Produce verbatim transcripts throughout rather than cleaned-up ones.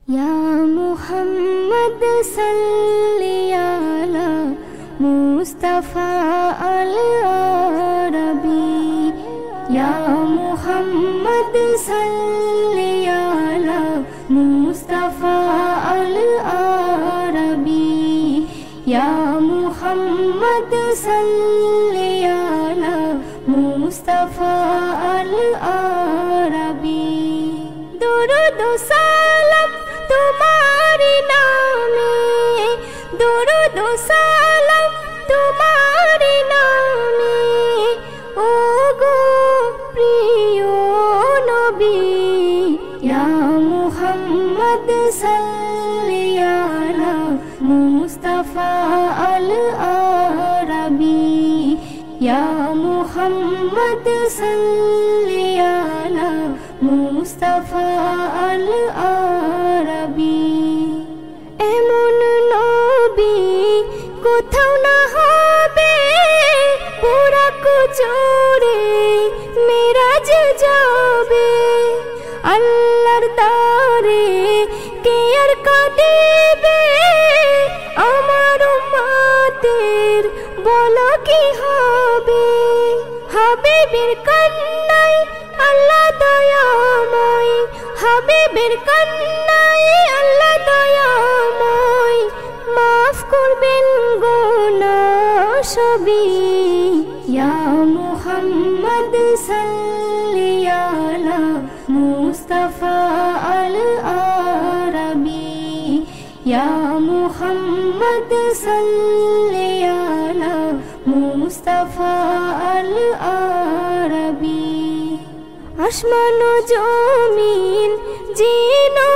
या मुहम्मद सल्ली अला मुस्तफा अल अरबी। या मुहम्मद सल्ली अला मुस्तफा अल अरबी। या मुहम्मद सल्ली अला मुस्तफा अल अरबी। दुरूद सलाम तुम्हारे नामे, दुरूद सलाम तुम्हारे नामे, ओ गो प्रिय नबी। या मुहम्मद सल्ली अला मुस्तफा अल अरबी। या मुहम्मद सल्ली अला मुस्तफा अल अरबी। एमन नबी कोথাও না হবে, বুরাক চড়ে মেরাজ যাবে। আল্লাহর দারে কে আর কাঁদিবে, আমার উম্মতের বলো কি হবে। হাবিবের কান্নায় আল্লাহ দয়াময়, হাবিবের কান্নায় আল্লাহ দয়াময়, মাফ করবেন গুনাহ সবই। ইয়া মুহাম্মদ সাল্লি আলা মুস্তাফা আল আরবি। ইয়া মুহাম্মদ সাল্লি আলা মুস্তাফা আল আরবি। আসমান ও জমিন জিন ও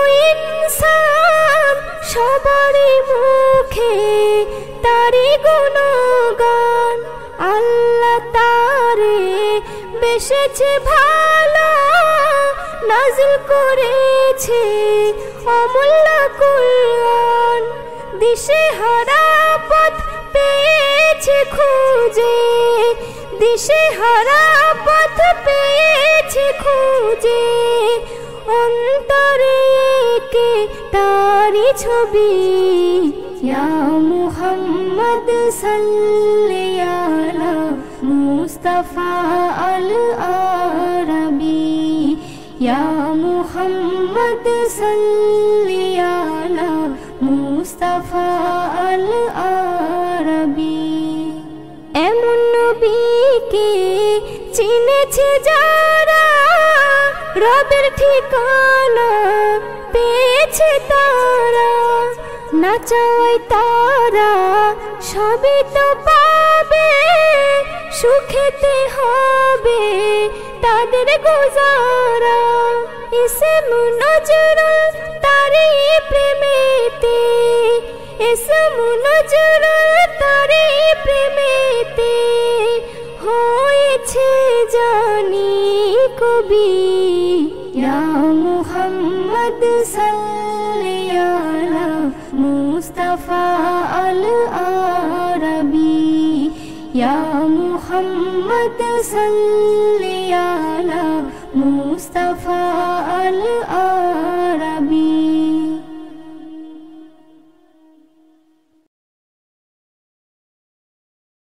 ইনসান সবারই মুখে তারি গুণগান। আল্লাহ তারে বেসেছে ভালো, নাজিল করেছে অমূল্য কুরআন। দিশে হারা পথ পেয়েছে খুঁজে, দিশে হারা পথ পেয়েছে খুঁজে, অন্তরে কে তারি ছবি। ইয়া মুহাম্মদ সাল্লি আলা মুস্তাফা আল আরবি। ইয়া মুহাম্মদ সাল্লি আলা মুস্তাফা আল আরবি। এমন নবীকে চিনেছে যারা, রবের ঠিকানা পেয়েছে তারা। না চাওয়ায় তারা সবই তো পাবে, সুখেতে হবে তাদের গুজারা। ইসম নজরুল তারি প্রেমেতে, ইসম নজরুল তারি প্রেমেতে হয়েছে জানি কবি। ইয়া মুহাম্মদ সাল্লি আলা মুস্তাফা আল আরবি। ইয়া মুহাম্মদ সাল্লি আলা মুস্তাফা আল আরবি।